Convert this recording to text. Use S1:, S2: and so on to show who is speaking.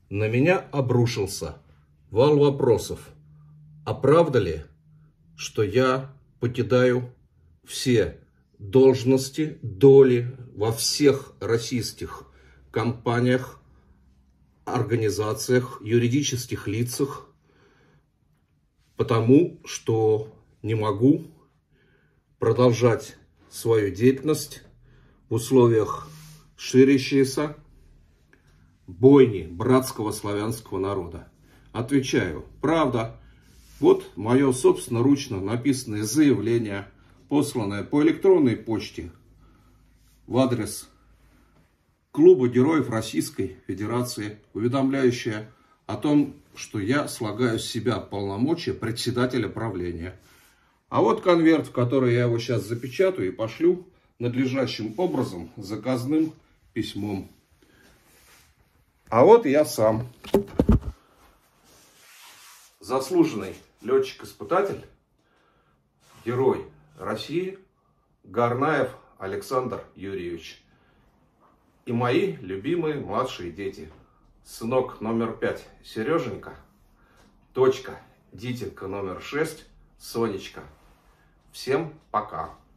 S1: На меня обрушился вал вопросов. А правда ли, что я покидаю все должности, доли во всех российских компаниях, организациях, юридических лицах, потому что не могу продолжать свою деятельность в условиях ширящейся бойни братского славянского народа? Отвечаю, правда. Вот мое собственноручно написанное заявление, посланное по электронной почте в адрес Клуба Героев Российской Федерации, уведомляющее о том, что я слагаю с себя полномочия председателя правления. А вот конверт, в который я его сейчас запечатаю и пошлю надлежащим образом заказным письмом. А вот я сам. Заслуженный летчик-испытатель, герой России Горнаев Александр Юрьевич. И мои любимые младшие дети. Сынок номер 5 Сереженька, дочка Дитинка номер 6 Сонечка. Всем пока.